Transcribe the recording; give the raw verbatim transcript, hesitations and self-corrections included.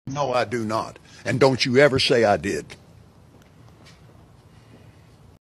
No, I do not. And don't you ever say I did.